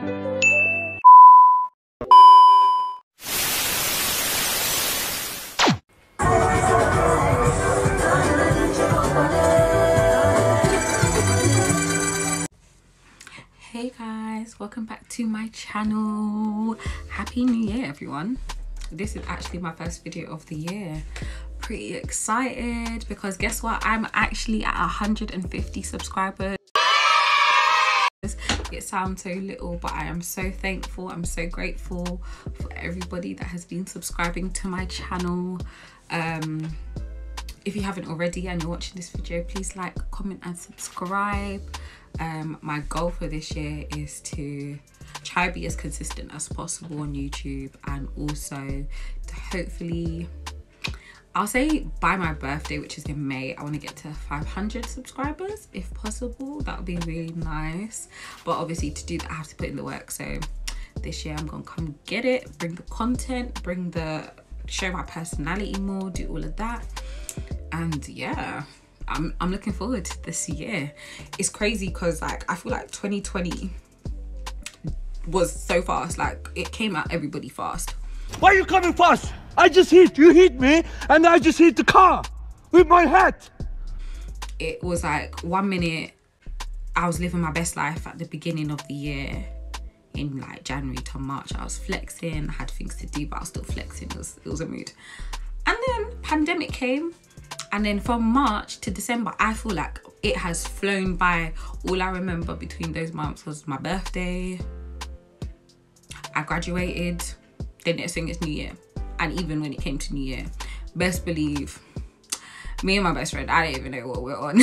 Hey guys, welcome back to my channel. Happy New Year everyone. This is actually my first video of the year. Pretty excited because guess what, I'm actually at 150 subscribers. It sounds so little, but I am so thankful. I'm so grateful for everybody that has been subscribing to my channel. If you haven't already and you're watching this video, please like, comment and subscribe. My goal for this year is to try to be as consistent as possible on YouTube, and also to hopefully, I'll say by my birthday, which is in May, I want to get to 500 subscribers if possible. That would be really nice, but obviously to do that I have to put in the work. So this year I'm gonna come get it, bring the content, show my personality more, do all of that. And yeah, I'm looking forward to this year. It's crazy because like I feel like 2020 was so fast. Like it came at everybody fast. Why are you coming fast? I just hit you, hit me, and I just hit the car with my hat. It was like 1 minute I was living my best life at the beginning of the year. In like January to March, I was flexing, I had things to do, but I was still flexing. It was a mood. And then pandemic came. And then from March to December, I feel like it has flown by. All I remember between those months was my birthday, I graduated, then next thing is New Year. And even when it came to New Year, best believe, me and my best friend, I don't even know what we're on.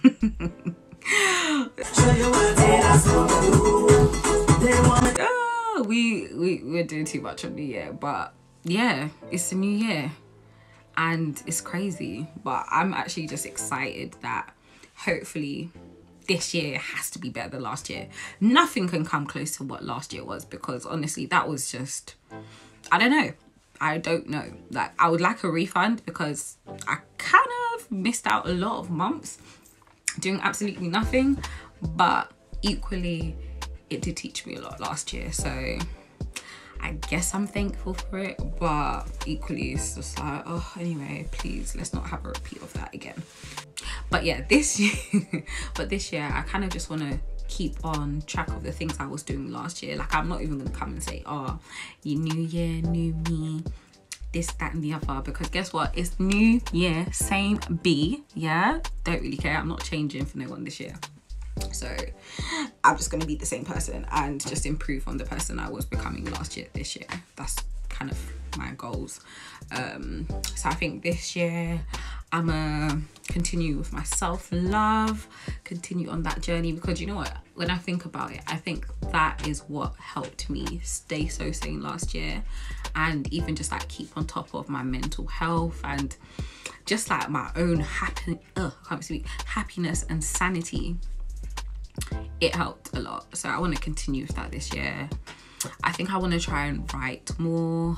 Oh, we're doing too much on New Year, but yeah, it's a new year. And it's crazy, but I'm actually just excited that hopefully this year has to be better than last year. Nothing can come close to what last year was, because honestly that was just, I don't know. Like I would like a refund because I kind of missed out a lot of months doing absolutely nothing, but equally it did teach me a lot last year, so I guess I'm thankful for it. But equally it's just like, oh, anyway, please let's not have a repeat of that again. But yeah, this year I kind of just want to keep on track of the things I was doing last year. Like I'm not even gonna come and say, oh, you new year, new me, this, that and the other, because guess what, it's new year, same B. Yeah, don't really care. I'm not changing for no one this year. So I'm just going to be the same person and just improve on the person I was becoming last year, this year. That's kind of my goals. So I think this year I'm gonna continue with my self-love, continue on that journey, because you know what, when I think about it, I think that is what helped me stay so sane last year, and even just like keep on top of my mental health and just like my own happiness and sanity. It helped a lot, so I want to continue with that this year. I think I want to try and write more.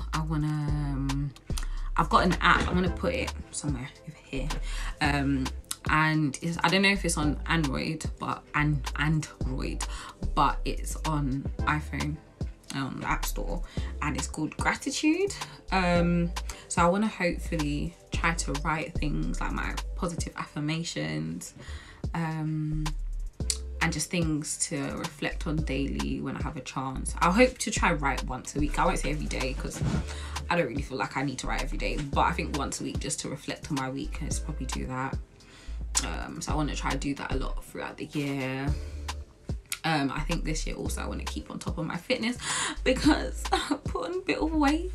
I've got an app, I'm gonna put it somewhere over here, and I don't know if it's on Android, but it's on iPhone, on the App Store, and it's called Gratitude. So I want to hopefully try to write things like my positive affirmations, and just things to reflect on daily when I have a chance. I'll hope to try write once a week. I won't say every day because I don't really feel like I need to write every day, but I think once a week just to reflect on my week. Let's probably do that. So I want to try to do that a lot throughout the year. I think this year also I want to keep on top of my fitness because I put on a bit of weight.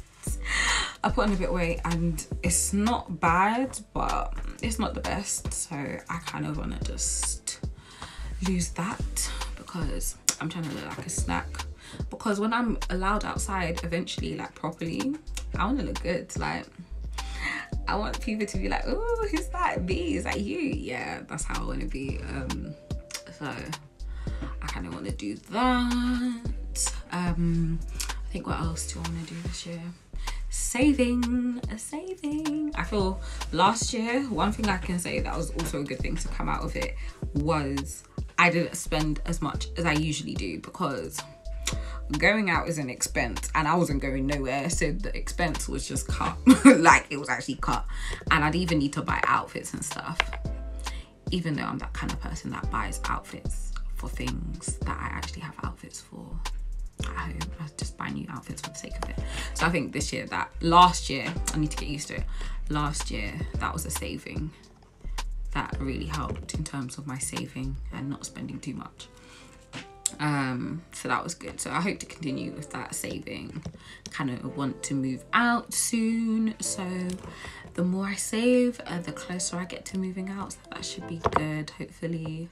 And it's not bad, but it's not the best. So I kind of want to just lose that because I'm trying to look like a snack. Because when I'm allowed outside eventually, like properly, I want to look good. Like I want people to be like, oh, who's that? Me? Is that you? Yeah, that's how I want to be. So I kind of want to do that. I think what else do I want to do this year? Saving. I feel last year, one thing I can say that was also a good thing to come out of it was I didn't spend as much as I usually do, because going out is an expense, and I wasn't going nowhere, so the expense was just cut. Like, it was actually cut. And I'd even need to buy outfits and stuff, even though I'm that kind of person that buys outfits for things that I actually have outfits for at home. I just buy new outfits for the sake of it. So I think this year, last year, I need to get used to it. Last year, that was a saving that really helped in terms of my saving and not spending too much. So that was good. So I hope to continue with that saving. Kind of want to move out soon, so the more I save, the closer I get to moving out. So that should be good, hopefully.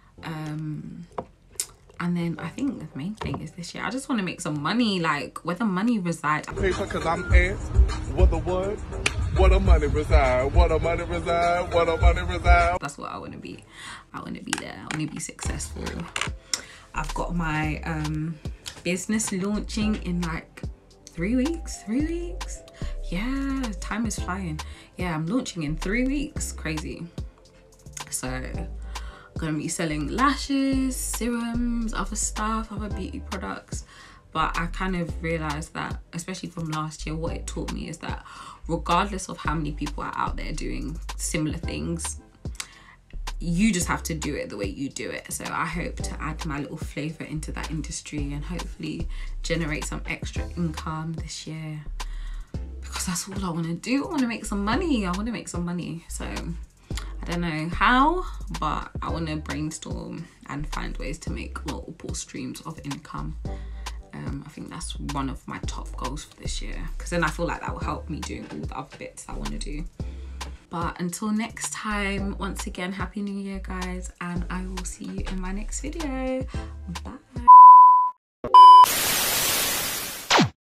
And then I think the main thing is this year, I just want to make some money, like where the money resides. Paper, cause I'm asked what the what? What a money reside, what a money reside, what a money reside. That's what I want to be. I want to be there. I want to be successful. I've got my business launching in like 3 weeks. 3 weeks? Yeah, time is flying. Yeah, I'm launching in 3 weeks. Crazy. So I'm gonna be selling lashes, serums, other stuff, other beauty products. But I kind of realized that, especially from last year, what it taught me is that regardless of how many people are out there doing similar things, you just have to do it the way you do it. So I hope to add my little flavor into that industry and hopefully generate some extra income this year, because that's all I want to do. I want to make some money. I want to make some money. So I don't know how, but I want to brainstorm and find ways to make multiple streams of income. I think that's one of my top goals for this year, because then I feel like that will help me doing all the other bits I want to do. But until next time, once again, Happy New Year, guys, and I will see you in my next video. Bye.